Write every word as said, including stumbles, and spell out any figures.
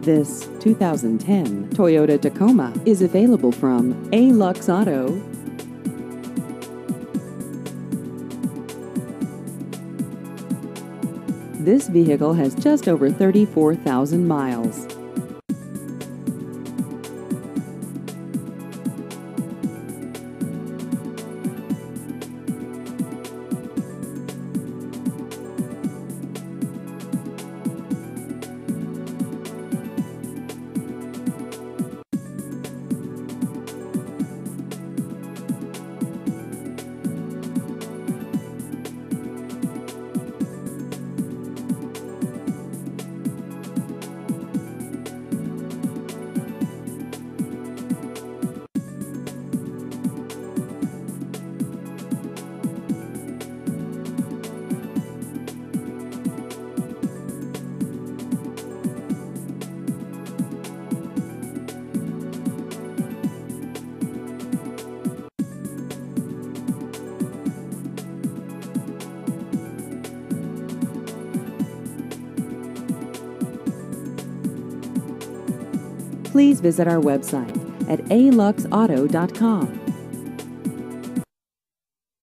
This two thousand ten Toyota Tacoma is available from A-Lux Auto. This vehicle has just over thirty-four thousand miles. Please visit our website at a lux auto dot com.